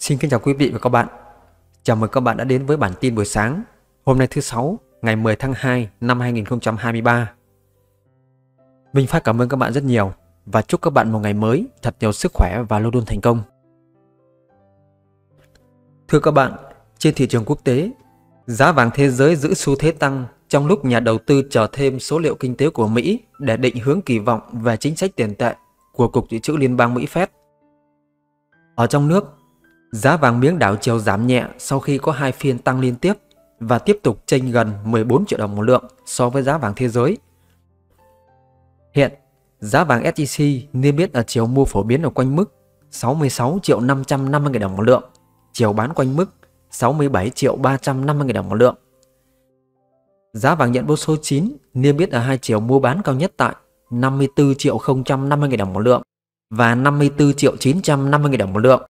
Xin kính chào quý vị và các bạn. Chào mừng các bạn đã đến với bản tin buổi sáng hôm nay thứ Sáu, ngày 10 tháng 2 năm 2023. Mình phải cảm ơn các bạn rất nhiều và chúc các bạn một ngày mới thật nhiều sức khỏe và luôn luôn thành công. Thưa các bạn, trên thị trường quốc tế, giá vàng thế giới giữ xu thế tăng trong lúc nhà đầu tư chờ thêm số liệu kinh tế của Mỹ để định hướng kỳ vọng về chính sách tiền tệ của Cục Dự trữ Liên bang Mỹ Fed. Ở trong nước, giá vàng miếng đảo chiều giảm nhẹ sau khi có 2 phiên tăng liên tiếp và tiếp tục chênh gần 14 triệu đồng một lượng so với giá vàng thế giới. Hiện, giá vàng SJC niêm yết ở chiều mua phổ biến ở quanh mức 66.550.000 đồng một lượng, chiều bán quanh mức 67.350.000 đồng một lượng. Giá vàng nhận bố số 9 niêm yết ở hai chiều mua bán cao nhất tại 54.050.000 đồng một lượng và 54.950.000 đồng một lượng.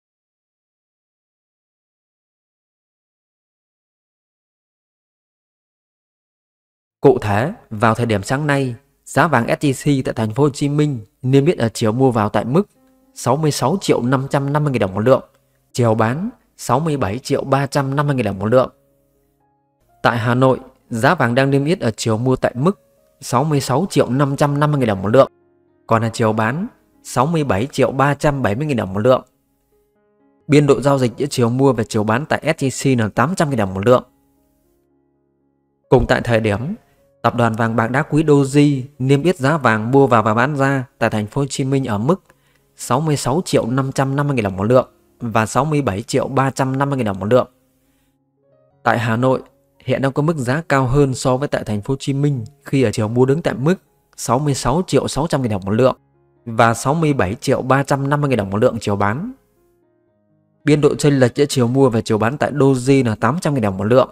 Cụ thể, vào thời điểm sáng nay, giá vàng SJC tại thành phố Hồ Chí Minh niêm yết ở chiều mua vào tại mức 66.550.000 đồng một lượng, chiều bán 67.350.000 đồng một lượng. Tại Hà Nội, giá vàng đang niêm yết ở chiều mua tại mức 66.550.000 đồng một lượng, còn ở chiều bán 67.370.000 đồng một lượng. Biên độ giao dịch giữa chiều mua và chiều bán tại SJC là 800.000 đồng một lượng. Cùng tại thời điểm, Tập đoàn vàng bạc đá quý Doji niêm yết giá vàng mua vào và bán ra tại thành phố Hồ Chí Minh ở mức 66.550.000 đồng một lượng và 67.350.000 đồng một lượng. Tại Hà Nội, hiện đang có mức giá cao hơn so với tại thành phố Hồ Chí Minh khi ở chiều mua đứng tại mức 66.600.000 đồng một lượng và 67.350.000 đồng một lượng chiều bán. Biên độ chênh lệch giữa chiều mua và chiều bán tại Doji là 800.000 đồng một lượng.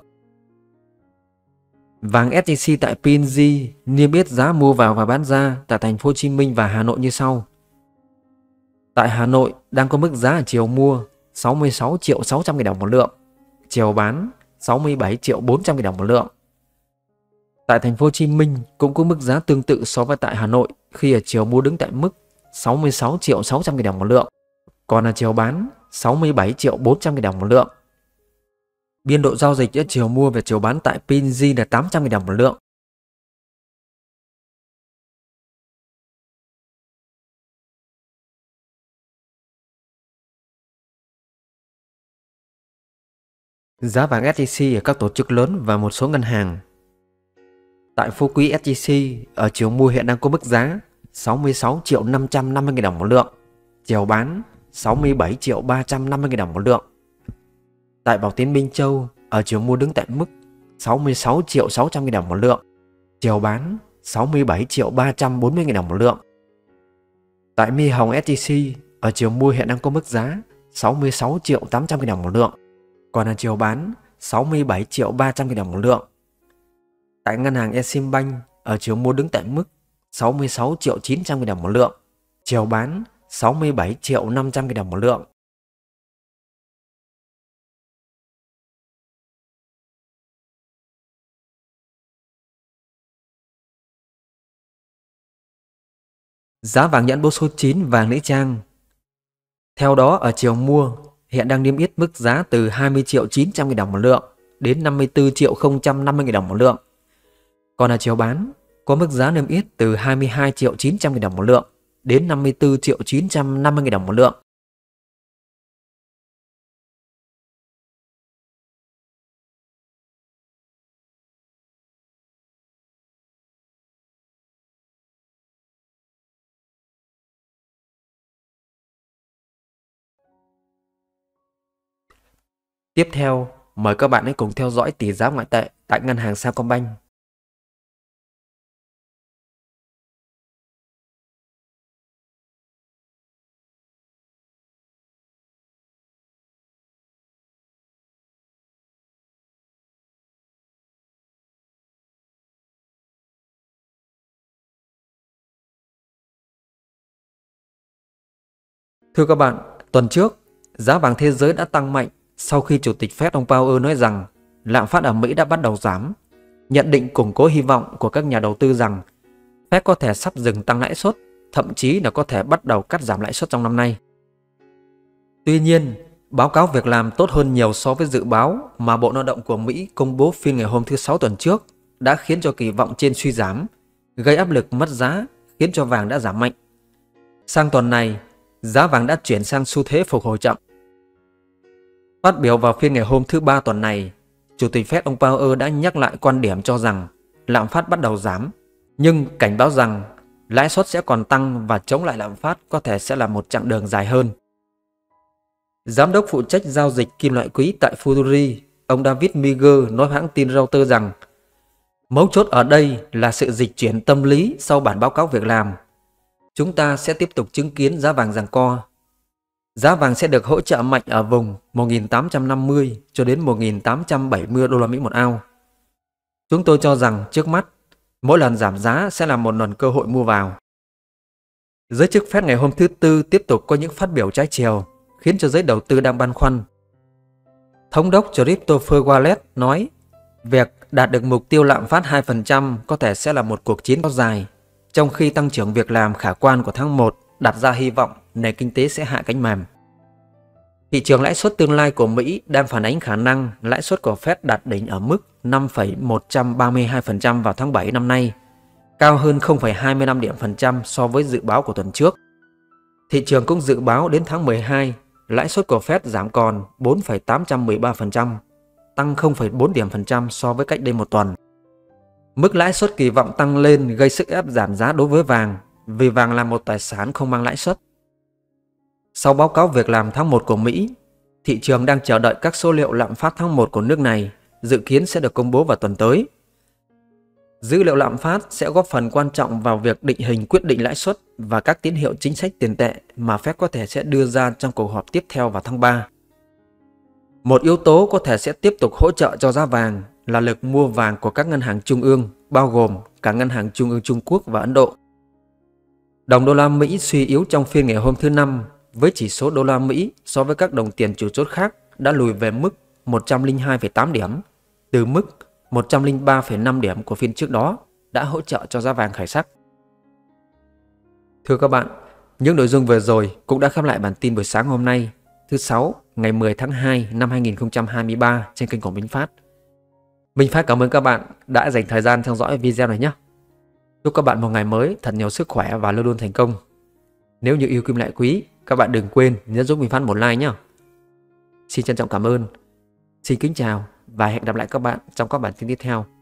Vàng SJC tại PNG niêm yết giá mua vào và bán ra tại thành phố Hồ Chí Minh và Hà Nội như sau. Tại Hà Nội đang có mức giá ở chiều mua 66.600.000 đồng một lượng, chiều bán 67.400.000 đồng một lượng. Tại thành phố Hồ Chí Minh cũng có mức giá tương tự so với tại Hà Nội khi ở chiều mua đứng tại mức 66.600.000 đồng một lượng, còn ở chiều bán 67.400.000 đồng một lượng. Biên độ giao dịch giữa chiều mua và chiều bán tại PNG là 800.000 đồng một lượng. Giá vàng SJC ở các tổ chức lớn và một số ngân hàng. Tại phú quý SJC ở chiều mua hiện đang có mức giá 66.550.000 đồng một lượng, chiều bán 67.350.000 đồng một lượng. Tại Bảo Tín Minh Châu ở chiều mua đứng tại mức 66.600.000 đồng một lượng, chiều bán 67.340.000 đồng một lượng. Tại Mi Hồng SJC ở chiều mua hiện đang có mức giá 66.800.000 đồng một lượng, còn ở chiều bán 67.300.000 đồng một lượng. Tại ngân hàng Eximbank ở chiều mua đứng tại mức 66.900.000 đồng một lượng, chiều bán 67.500.000 đồng một lượng. Giá vàng nhẫn bố số 9 vàng nữ trang. Theo đó ở chiều mua hiện đang niêm yết mức giá từ 20.900.000 đồng một lượng đến 54.050.000 đồng một lượng. Còn ở chiều bán có mức giá niêm yết từ 22.900.000 đồng một lượng đến 54.950.000 đồng một lượng. Tiếp theo, mời các bạn hãy cùng theo dõi tỷ giá ngoại tệ tại ngân hàng Sacombank. Thưa các bạn, tuần trước, giá vàng thế giới đã tăng mạnh sau khi Chủ tịch Fed ông Powell nói rằng lạm phát ở Mỹ đã bắt đầu giảm, nhận định củng cố hy vọng của các nhà đầu tư rằng Fed có thể sắp dừng tăng lãi suất, thậm chí là có thể bắt đầu cắt giảm lãi suất trong năm nay. Tuy nhiên, Báo cáo việc làm tốt hơn nhiều so với dự báo mà Bộ Lao động của Mỹ công bố phiên ngày hôm thứ Sáu tuần trước đã khiến cho kỳ vọng trên suy giảm, gây áp lực mất giá, khiến cho vàng đã giảm mạnh. Sang tuần này, giá vàng đã chuyển sang xu thế phục hồi chậm. Phát biểu vào phiên ngày hôm thứ Ba tuần này, Chủ tịch Fed ông Powell đã nhắc lại quan điểm cho rằng lạm phát bắt đầu giảm, nhưng cảnh báo rằng lãi suất sẽ còn tăng và chống lại lạm phát có thể sẽ là một chặng đường dài hơn. Giám đốc phụ trách giao dịch kim loại quý tại Futuri, ông David Meagher nói với hãng tin Reuters rằng mấu chốt ở đây là sự dịch chuyển tâm lý sau bản báo cáo việc làm. Chúng ta sẽ tiếp tục chứng kiến giá vàng giằng co. Giá vàng sẽ được hỗ trợ mạnh ở vùng 1.850 cho đến 1.870 đô la Mỹ một ounce. Chúng tôi cho rằng trước mắt, mỗi lần giảm giá sẽ là một lần cơ hội mua vào. Giới chức Fed ngày hôm thứ Tư tiếp tục có những phát biểu trái chiều, khiến cho giới đầu tư đang băn khoăn. Thống đốc Christopher Wallace nói, việc đạt được mục tiêu lạm phát 2% có thể sẽ là một cuộc chiến kéo dài, trong khi tăng trưởng việc làm khả quan của tháng 1 đặt ra hy vọng nền kinh tế sẽ hạ cánh mềm. Thị trường lãi suất tương lai của Mỹ đang phản ánh khả năng lãi suất của Fed đạt đỉnh ở mức 5,132% vào tháng 7 năm nay, cao hơn 0,25 điểm phần trăm so với dự báo của tuần trước. Thị trường cũng dự báo đến tháng 12, lãi suất của Fed giảm còn 4,813%, tăng 0,4 điểm phần trăm so với cách đây một tuần. Mức lãi suất kỳ vọng tăng lên gây sức ép giảm giá đối với vàng, vì vàng là một tài sản không mang lãi suất. Sau báo cáo việc làm tháng 1 của Mỹ, thị trường đang chờ đợi các số liệu lạm phát tháng 1 của nước này dự kiến sẽ được công bố vào tuần tới. Dữ liệu lạm phát sẽ góp phần quan trọng vào việc định hình quyết định lãi suất và các tín hiệu chính sách tiền tệ mà Fed có thể sẽ đưa ra trong cuộc họp tiếp theo vào tháng 3. Một yếu tố có thể sẽ tiếp tục hỗ trợ cho giá vàng là lực mua vàng của các ngân hàng trung ương, bao gồm cả ngân hàng trung ương Trung Quốc và Ấn Độ. Đồng đô la Mỹ suy yếu trong phiên ngày hôm thứ Năm, với chỉ số đô la Mỹ so với các đồng tiền chủ chốt khác đã lùi về mức 102,8 điểm, từ mức 103,5 điểm của phiên trước đó đã hỗ trợ cho giá vàng khởi sắc. Thưa các bạn, những nội dung vừa rồi cũng đã khép lại bản tin buổi sáng hôm nay, thứ Sáu, ngày 10 tháng 2 năm 2023 trên kênh của Minh Phát. Minh Phát cảm ơn các bạn đã dành thời gian theo dõi video này nhé. Chúc các bạn một ngày mới thật nhiều sức khỏe và luôn luôn thành công. Nếu như yêu kim loại quý, các bạn đừng quên nhấn giúp Minh Phát một like nhé. Xin trân trọng cảm ơn. Xin kính chào và hẹn gặp lại các bạn trong các bản tin tiếp theo.